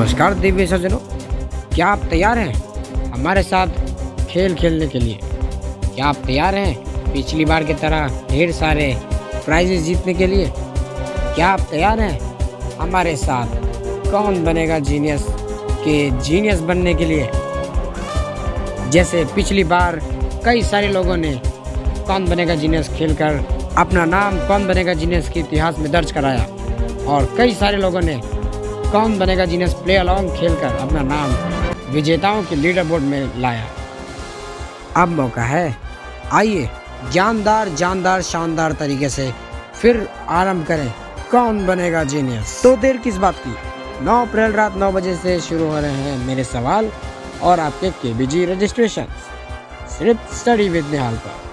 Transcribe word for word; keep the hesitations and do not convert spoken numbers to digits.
नमस्कार दिव्य सज्जनों, क्या आप तैयार हैं हमारे साथ खेल खेलने के लिए? क्या आप तैयार हैं पिछली बार की तरह ढेर सारे प्राइजेस जीतने के लिए? क्या आप तैयार हैं हमारे साथ कौन बनेगा जीनियस के जीनियस बनने के लिए? जैसे पिछली बार कई सारे लोगों ने कौन बनेगा जीनियस खेलकर अपना नाम कौन बनेगा जीनियस के इतिहास में दर्ज कराया, और कई सारे लोगों ने कौन बनेगा जीनियस प्ले अलॉन्ग खेलकर अपना नाम विजेताओं के लीडर बोर्ड में लाया। अब मौका है, आइए जानदार जानदार शानदार तरीके से फिर आरंभ करें कौन बनेगा जीनियस। तो देर किस बात की, नौ अप्रैल रात नौ बजे से शुरू हो रहे हैं मेरे सवाल और आपके केबीजी रजिस्ट्रेशन सिर्फ स्टडी विद निहाल पर।